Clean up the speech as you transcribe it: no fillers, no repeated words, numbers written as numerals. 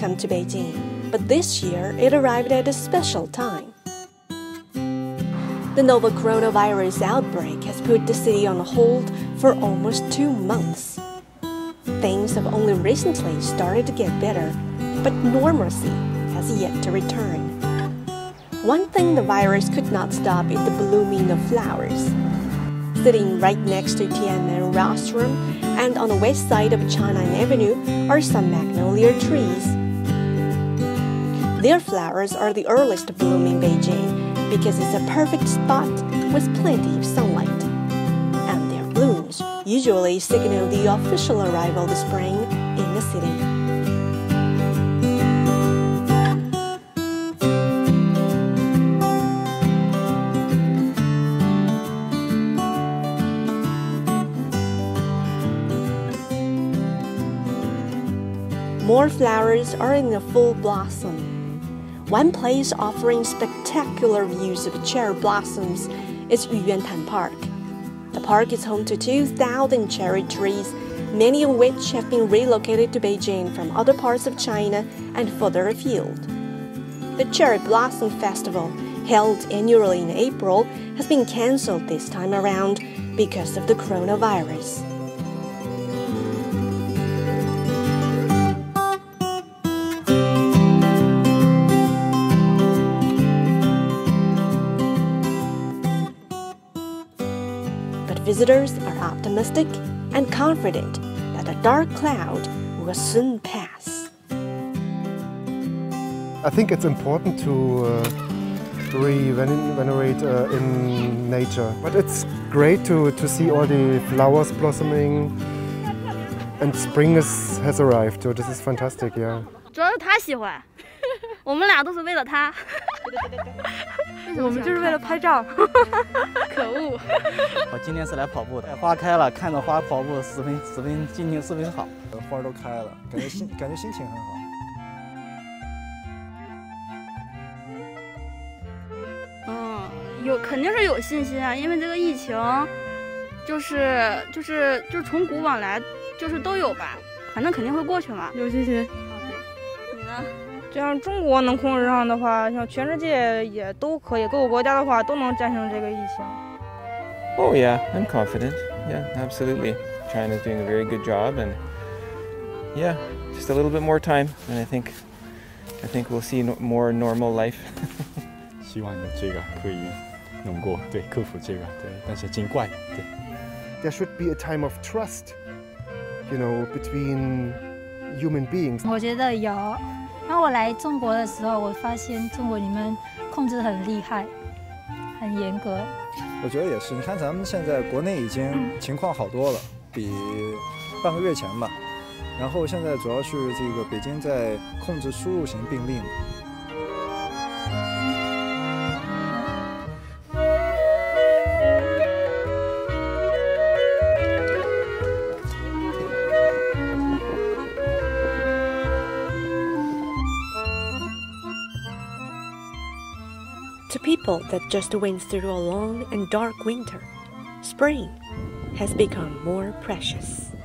come to Beijing, but this year it arrived at a special time. The novel coronavirus outbreak has put the city on hold for almost 2 months. Things have only recently started to get better, but normalcy has yet to return. One thing the virus could not stop is the blooming of flowers. Sitting right next to Tian'anmen Rostrum and on the west side of Chang'an Avenue are some magnolia trees. Their flowers are the earliest to bloom in Beijing because it's a perfect spot with plenty of sunlight. And their blooms usually signal the official arrival of spring in the city. More flowers are in a full blossom. One place offering spectacular views of cherry blossoms is Yuyuantan Park. The park is home to 2,000 cherry trees, many of which have been relocated to Beijing from other parts of China and further afield. The Cherry Blossom Festival, held annually in April, has been cancelled this time around because of the coronavirus. Visitors are optimistic and confident that the dark cloud will soon pass. I think it's important to venerate in nature. But it's great to see all the flowers blossoming, and spring has arrived. So this is fantastic, yeah. 主要是他喜欢，我们俩都是为了他。我们就是为了拍照。可恶！ 我今天是来跑步的，花开了，看着花跑步，十分心情十分好。 花都开了，感觉心情很好。 肯定是有信心啊，因为这个疫情，就是从古往来，就是都有吧，反正肯定会过去嘛，有信心。你呢？ 这样中国能控制上的话，像全世界也都可以，各个国家的话都能战胜这个疫情。 Oh yeah, I'm confident. Yeah, absolutely. China's doing a very good job, and yeah, just a little bit more time, and I think we'll see more normal life. 希望这个可以弄过，对，克服这个，对，但是尽快，对。 There should be a time of trust, between human beings. 我觉得有。然后我来中国的时候，我发现中国你们控制很厉害，很严格。 我觉得也是，你看咱们现在国内已经情况好多了，比半个月前吧。然后现在主要是这个北京在控制输入型病例嘛。 To people that just went through a long and dark winter, spring has become more precious.